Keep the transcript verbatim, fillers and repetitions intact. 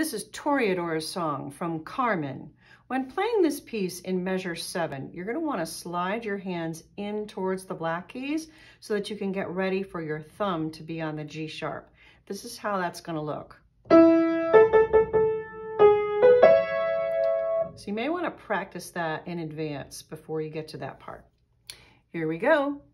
This is Toreador's song from Carmen. When playing this piece in measure seven, you're going to want to slide your hands in towards the black keys so that you can get ready for your thumb to be on the G sharp. This is how that's going to look. So you may want to practice that in advance before you get to that part. Here we go.